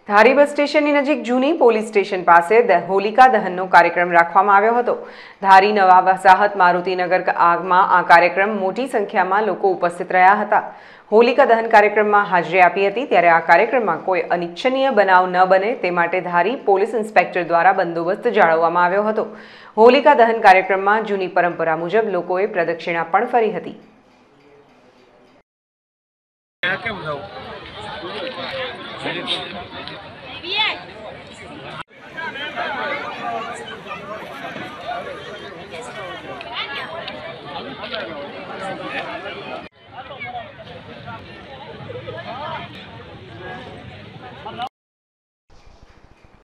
धारी bus station नजीक जूनी पोलीस स्टेशन पास होलिका दहन कार्यक्रम राखवामां आव्यो हतो। धारी नवा वसाहत मारुतिनगर आग में आ कार्यक्रम मोटी संख्या में लोग उपस्थित रह्या हता। होलिका दहन कार्यक्रम में हाजरी आपी हती त्यारे आ कार्यक्रम में कोई अनिच्छनीय बनाव न बने ते माटे धारी पोलीस इंस्पेक्टर द्वारा बंदोबस्त जाळववामां आव्यो हतो। होलिका दहन कार्यक्रम में जूनी परंपरा मुजब लोकोए प्रदक्षिणा पण फरी हती।